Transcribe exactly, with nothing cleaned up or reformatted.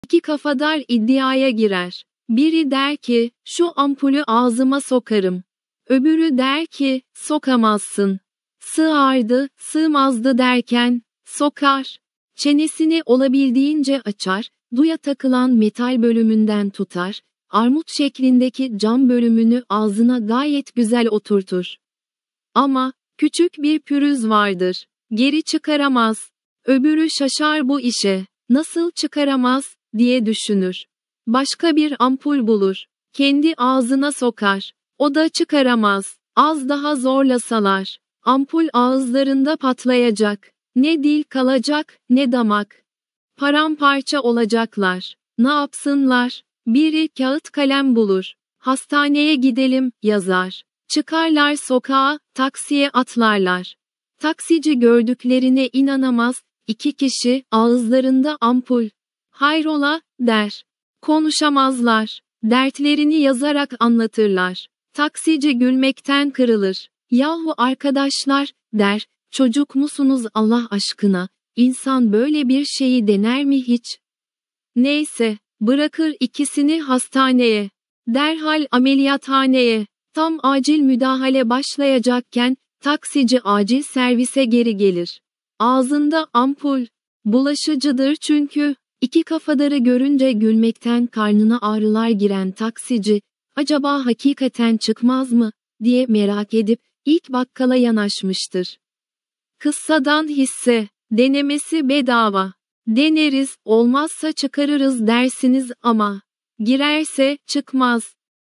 İki kafadar iddiaya girer. Biri der ki, şu ampulü ağzıma sokarım. Öbürü der ki, sokamazsın. Sığardı, sığmazdı derken, sokar. Çenesini olabildiğince açar, duya takılan metal bölümünden tutar, armut şeklindeki cam bölümünü ağzına gayet güzel oturtur. Ama, küçük bir pürüz vardır. Geri çıkaramaz. Öbürü şaşar bu işe. Nasıl çıkaramaz, diye düşünür. Başka bir ampul bulur. Kendi ağzına sokar. O da çıkaramaz. Az daha zorlasalar. Ampul ağızlarında patlayacak. Ne dil kalacak, ne damak. Paramparça olacaklar. Ne yapsınlar? Biri kağıt kalem bulur. Hastaneye gidelim, yazar. Çıkarlar sokağa, taksiye atlarlar. Taksici gördüklerine inanamaz, iki kişi, ağızlarında ampul. Hayrola, der. Konuşamazlar. Dertlerini yazarak anlatırlar. Taksici gülmekten kırılır. Yahu arkadaşlar, der, çocuk musunuz Allah aşkına? İnsan böyle bir şeyi dener mi hiç? Neyse, bırakır ikisini hastaneye. Derhal ameliyathaneye. Tam acil müdahale başlayacakken, taksici acil servise geri gelir. Ağzında ampul. Bulaşıcıdır çünkü. İki kafadarı görünce gülmekten karnına ağrılar giren taksici, acaba hakikaten çıkmaz mı, diye merak edip, ilk bakkala yanaşmıştır. Kıssadan hisse, denemesi bedava. Deneriz, olmazsa çıkarırız dersiniz ama, girerse, çıkmaz.